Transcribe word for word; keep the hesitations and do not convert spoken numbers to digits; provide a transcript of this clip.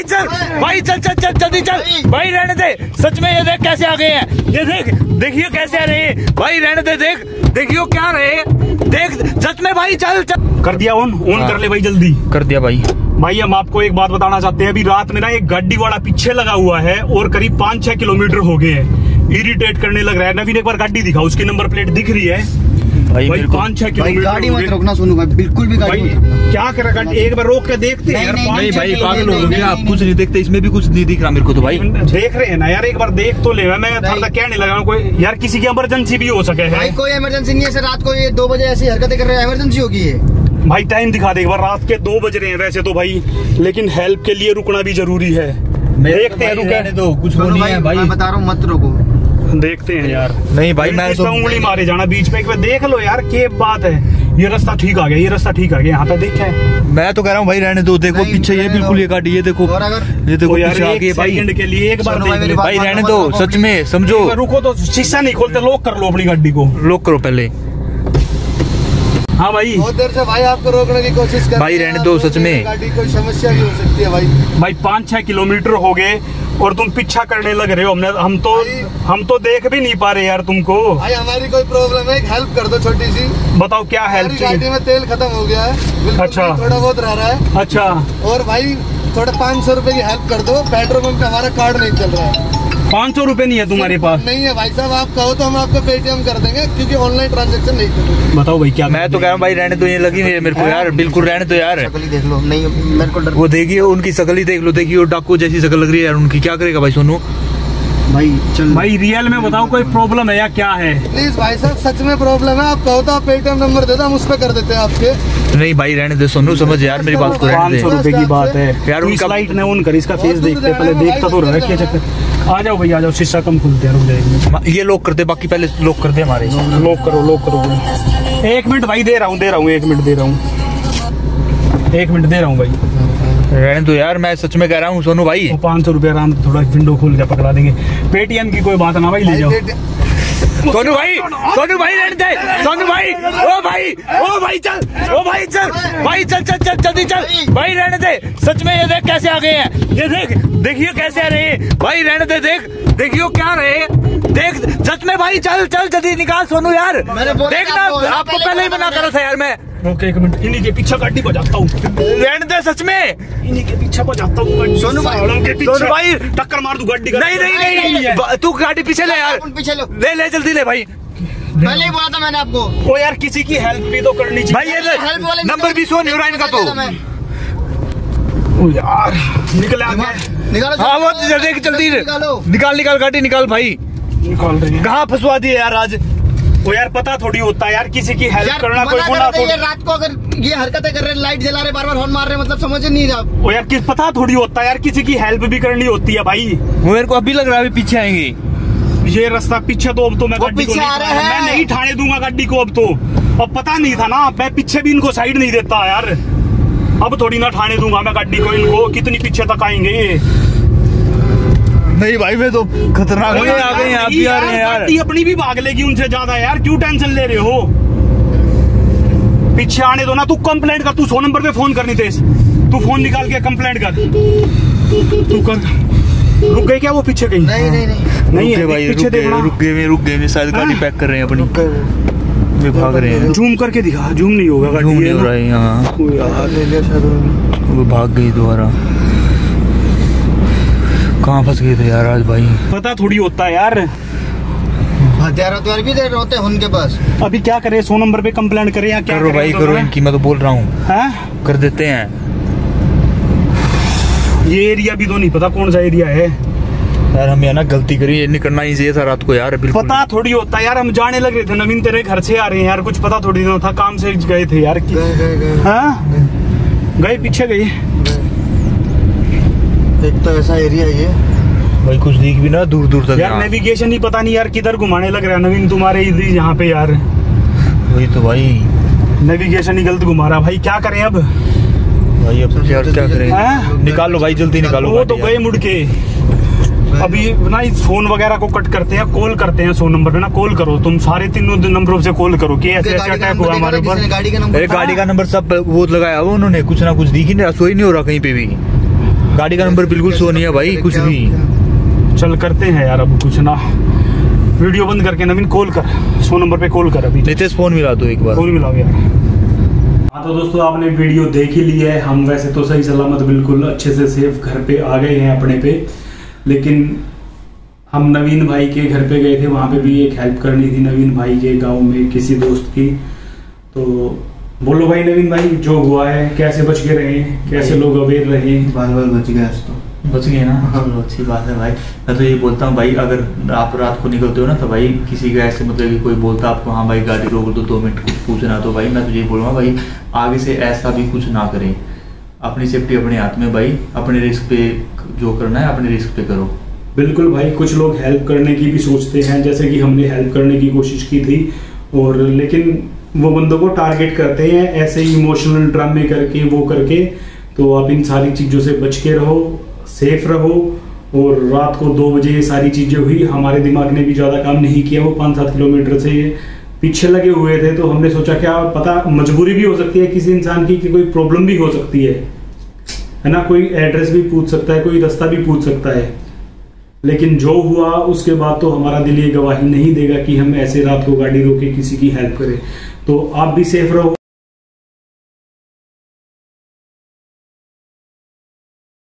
भाई चल भाई चल चल चल जल्दी चल भाई, रहने दे। सच में ये देख कैसे आ गए हैं, ये देख देखिए कैसे आ रहे हैं भाई, रहने दे। देख देखियो क्या रहे, देख सच में भाई। चल चल कर दिया ऑन, ऑन कर ले भाई, जल्दी कर दिया भाई। भाई हम आपको एक बात बताना चाहते हैं, अभी रात में ना एक गाड़ी वाला पीछे लगा हुआ है और करीब पाँच छह किलोमीटर हो गए हैं, इरिटेट करने लग रहा है। नवीन एक बार गाड़ी दिखा, उसकी नंबर प्लेट दिख रही है भाई, भाई पाँच छह किलोमीटर। गाड़ी मत रोकना सोनू भाई, बिल्कुल भी गाड़ी क्या करें, गाड़ी एक बार रोक के देखते हैं। नहीं भाई पागल हो गए आप, कुछ नहीं देखते, इसमें भी कुछ नहीं दिख रहा मेरे को तो भाई। देख रहे हैं ना यार, एक बार देख तो ले। मैं थोड़ा क्या नहीं लगा कोई यार, किसी की इमरजेंसी भी हो सके है। कोई इमरजेंसी नहीं है, रात को ये दो बजे ऐसी हरकतें कर रहे हैं, इमरजेंसी होगी है भाई। टाइम दिखा दे एक बार, रात के दो बज रहे हैं वैसे तो भाई, लेकिन हेल्प के लिए रुकना भी जरूरी है। देखते हैं, रुके तो कुछ नहीं है भाई, मैं बता रहा हूँ मत रोको, देखते हैं यार। नहीं भाई मैं तो उंगली मारे जाना बीच में, एक बार देख लो यार क्या बात है। ये रास्ता ठीक आ गया, ये रास्ता ठीक आ गया, यहाँ पे देखा है। मैं तो कह रहा हूँ भाई रहने दो, देखो पीछे ये बिल्कुल ये गाड़ी, ये देखो ये देखो यार आगे सेकंड के लिए एक बार भाई रहने दो, सच में समझो। रुको तो, शीशा नहीं खोलते, लॉक कर लो अपनी गाड़ी को, लॉक करो पहले। हाँ भाई बहुत देर से भाई आपको रोकने की कोशिश कर भाई, रहने दो सच में, गाड़ी कोई समस्या भी हो सकती है भाई। भाई पाँच छह किलोमीटर हो गए और तुम पीछा करने लग रहे हो। हमने हम तो हम तो देख भी नहीं पा रहे यार तुमको। भाई हमारी कोई प्रॉब्लम है, एक हेल्प कर दो छोटी सी। बताओ क्या हेल्प चाहिए? गाड़ी में तेल खत्म हो गया है, अच्छा थोड़ा बहुत रह रहा है। अच्छा, और भाई थोड़ा पाँच सौ रूपये की हेल्प कर दो, पेट्रोल पंप पे हमारा कार्ड नहीं चल रहा है। पाँच सौ रूपये नहीं है तुम्हारे पास? नहीं है भाई साहब, आप कहो तो हम आपको पेटीएम कर देंगे, क्योंकि ऑनलाइन ट्रांजैक्शन नहीं करेंगे। बताओ भाई क्या? मैं तो कह रहा हूँ भाई रहने तो, ये लगी नहीं है मेरे को यार, बिल्कुल रहने तो यार। शकल ही देख लो, नहीं मेरे को डर। वो देखिए उनकी शकल ही देख लो, देखिए डाकू जैसी शकल लग रही है यार उनकी। क्या करेगा भाई सोनू भाई? चल भाई रियल में बताओ कोई प्रॉब्लम है या क्या है? प्लीज भाई साहब सच में प्रॉब्लम है, आप कहो तो आप पेटीएम नंबर दे दो, हम उस पर कर देते हैं आपके। नहीं भाई रहने दे सोनू, समझ यार मेरी बात को। पाँच सौ रूपये की बात है यार, उनका लाइट ने ऑन कर, इसका फेस देखते पहले, देखता तो रहा क्या चक्कर। आ जाओ भाई आ जाओ, शीशा कम खुलते हैं, रुक जाएगी। ये लॉक करते, बाकी पहले लॉक कर दे हमारे। लॉक करो लॉक करो। एक मिनट भाई, दे रहा हूँ दे रहा हूँ एक मिनट दे रहा हूँ एक मिनट दे रहा हूँ भाई, रहने तो यार। मैं सच में कह रहा हूँ सोनू भाई, पाँच सौ रुपये आराम, थोड़ा विंडो खोल के पकड़ा देंगे। पेटीएम की कोई बात ना भाई, ले जाओ। सोनू भाई, सोनू भाई रहने दे, सोनू भाई, ओ भाई, ओ भाई चल, ओ भाई चल, भाई चल चल चल जल्दी चल भाई, रहने दे। सच में ये देख कैसे आ गए हैं, ये देख देखिए कैसे आ रहे हैं भाई, रहने दे। देख देखियो क्या रहे, देख सच में भाई। चल चल जल्दी निकाल सोनू यार, देखना आपको पहले ही मना करा था यार मैं। ओके एक मिनट, इन्हीं के पीछे गाड़ी बजाता हूँ, रहने दे सच में, इन्हीं के पीछे बजाता हूँ सोनू भाई, सोनू भाई टक्कर मार दूं गाड़ी। नहीं नहीं नहीं, तू गाड़ी पीछे ले यार, पीछे लो, ले ले जल्दी ले भाई। पहले ही बोला था मैंने आपको। ओ यार किसी की हेल्प भी तो करनी चाहिए भाई, ये नंबर भी सो नहीं हो रहा इनका तो। ओ यार निकल आ गया, निकालो। हाँ वो जल्दी जल्दी निकाल निकाल गाड़ी निकाल भाई, निकाल रही है। कहाँ फंसवा दिए यार आज। वो यार पता थोड़ी होता है यार, किसी की हेल्प करना कोई गुनाह थोड़ी। रात को अगर ये हरकतें कर रहे, लाइट जला रहे, बार बार हॉर्न मार रहे, मतलब समझ नहीं रहा। वो यार किस पता थोड़ी होता है यार, किसी की हेल्प भी करनी होती है भाई। वो मेरे को अभी लग रहा है अभी पीछे आएंगे। ये रास्ता पीछे तो अब तो मैं गाड़ी को नहीं, मैं नहीं ठाने दूंगा गाड़ी को अब तो। अब पता नहीं था ना, मैं पीछे भी इनको साइड नहीं देता यार, अब थोड़ी ना ठाने दूंगा मैं गाड़ी को इनको। कितनी पीछे तक आएंगे ये? नहीं भाई मैं तो खतरनाक हो गए, आ गए आप भी आ रहे हैं यार। अपनी भी भाग लेगी उनसे ज्यादा यार, क्यों टेंशन ले रहे हो? पीछे आने दो ना। तू कंप्लेंट कर, तू सौ नंबर पे फोन करनी थी, तू फोन निकाल के कंप्लेंट कर, तू कर। रुक गए क्या वो पीछे कहीं? नहीं नहीं नहीं नहीं है भाई, पीछे देखना। रुक गए रुक गए शायद गाड़ी पैक कर रहे हैं अपनी, वे भाग रहे हैं। जूम करके दिखा, जूम नहीं होगा गाड़ी, जूम नहीं हो रहा है यहाँ, वो भाग गई दोबारा। कहाँ फंस गए थे यार आज भाई, पता थोड़ी होता है यार। हथियार हथियार भी दे रहे होते हैं उनके पास। अभी क्या करे, सौ नंबर पे कंप्लेंट करे या क्या करो भाई करो इनकी, मैं तो बोल रहा हूँ कर देते हैं। ये एरिया भी तो नहीं पता कौन सा एरिया है यार, हम यहाँ ना गलती करी, ये नहीं करना ही चाहिए था रात को यार। बिल्कुल पता थोड़ी होता यार, हम जाने लग रहे थे, नवीन तेरे घर से आ रहे हैं यार, कुछ पता थोड़ी ना था, काम से गए थे यार। गए गए गए हाँ गए पीछे गए। एक तो ऐसा एरिया ये भाई, कुछ दिख भी ना दूर दूर तक यार। नेविगेशन ही पता नहीं यार किधर घुमाने लग रहा है नवीन तुम्हारे इधर यहाँ पे यार। वही तो भाई, नेविगेशन ही गलत घुमा रहा भाई, क्या करें अब भाई? अब यार क्या करें, निकालो भाई जल्दी निकालो। वो तो गए मुड़ के, अभी ना इस फोन वगैरह को कट करते हैं, कॉल करते हैं सौ नंबर पे ना, कॉल करो तुम सारे तीनों नंबरों से कॉल करो कि ऐसे ऐसे अटैक हुआ हमारे ऊपर। गाड़ी का नंबर, गाड़ी का नंबर सब वो लगाया वो उन्होंने, कुछ ना कुछ दिख ही नहीं रहा, सो ही नहीं हो रहा कहीं पे भी। गाड़ी का नंबर बिल्कुल शो नहीं है भाई कुछ भी। चल करते हैं यार अब कुछ ना, वीडियो बंद करके नवीन कॉल कर, सौ नंबर पे कॉल कर। अभी नितेश फोन मिला दो एक बार, फोन मिलाओ यार। हाँ तो दोस्तों आपने वीडियो देख ही ली है, हम वैसे तो सही सलामत बिल्कुल अच्छे से सेफ घर पे आ गए हैं अपने पे, लेकिन हम नवीन भाई के घर पे गए थे, वहाँ पे भी एक हेल्प करनी थी नवीन भाई के गांव में किसी दोस्त की। तो बोलो भाई नवीन भाई जो हुआ है, कैसे बच के रहे, कैसे लोग अवेयर रहे? बाल बाल बच गया तो बच गए ना, चलो अच्छी बात है भाई। मैं तो ये बोलता हूँ भाई, अगर आप रात को निकलते हो ना तो भाई किसी का ऐसे मतलब कि कोई बोलता आपको हाँ भाई गाड़ी रोक दो दो मिनट कुछ पूछना, तो भाई मैं तो यही बोलूँगा भाई आगे से ऐसा भी कुछ ना करें। अपनी सेफ्टी अपने हाथ में भाई, अपने रिस्क पे जो करना है अपने रिस्क पे करो। बिल्कुल भाई, कुछ लोग हेल्प करने की भी सोचते हैं, जैसे कि हमने हेल्प करने की कोशिश की थी, और लेकिन वो बंदों को टारगेट करते हैं ऐसे इमोशनल ड्रामे करके वो करके। तो आप इन सारी चीज़ों से बच के रहो, सेफ रहो। और रात को दो बजे ये सारी चीज़ें हुई, हमारे दिमाग ने भी ज़्यादा काम नहीं किया, वो पाँच सात किलोमीटर से पीछे लगे हुए थे, तो हमने सोचा क्या पता मजबूरी भी हो सकती है किसी इंसान की कि कोई प्रॉब्लम भी हो सकती है है ना, कोई एड्रेस भी पूछ सकता है, कोई रास्ता भी पूछ सकता है। लेकिन जो हुआ उसके बाद तो हमारा दिल ये गवाही नहीं देगा कि हम ऐसे रात को गाड़ी रोक के किसी की हेल्प करें। तो आप भी सेफ रहो।